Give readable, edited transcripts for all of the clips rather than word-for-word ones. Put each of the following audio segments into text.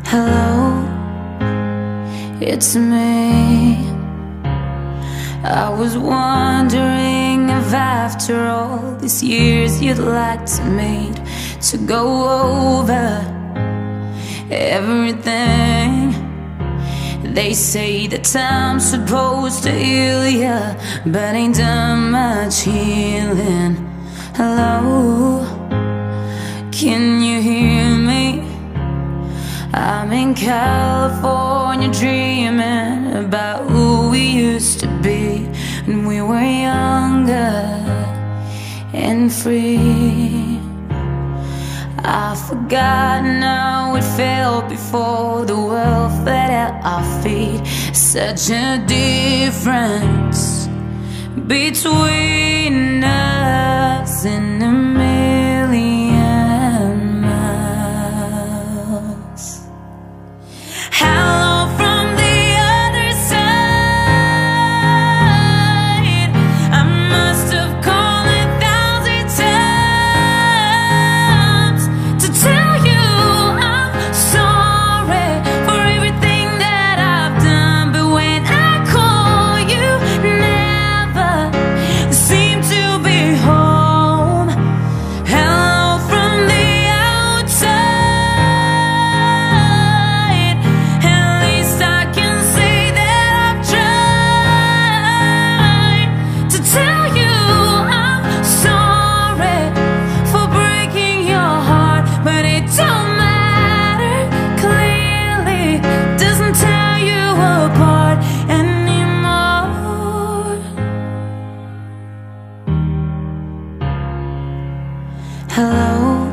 Hello, it's me. I was wondering if after all these years you'd like to meet to go over everything. They say that time's supposed to heal ya, but ain't done much healing. Hello, can you hear me? I'm in California dreaming about who we used to be when we were younger and free. I've forgotten how it felt before the world fell at our feet. Such a difference between us and a million miles. Hello from the other side. I must have called 1,000 times to tell you I'm sorry for everything that I've done, but when I call you never seem to be home. Hello from the outside. At least I can say that I've tried to tell you I'm sorry for breaking your heart, but it don't matter. Clearly doesn't tear you apart anymore. Hello,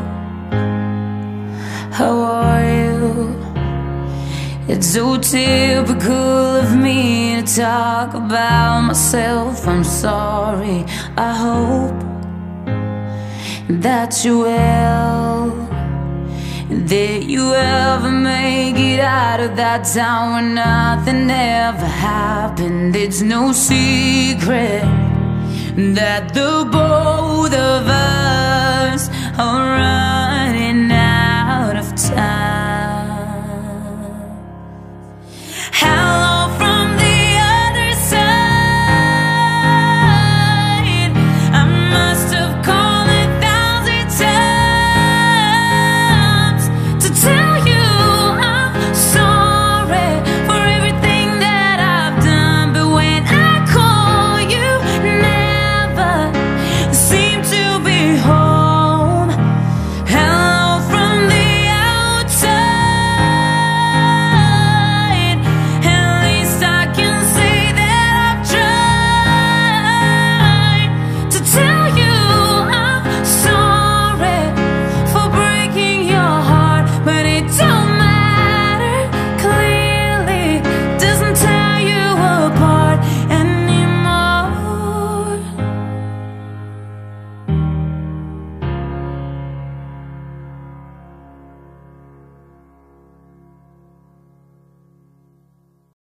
how are you? It's so typical of me to talk about myself. I'm sorry. I hope that you will, that you ever make it out of that town where nothing ever happened. It's no secret that the both of us are right.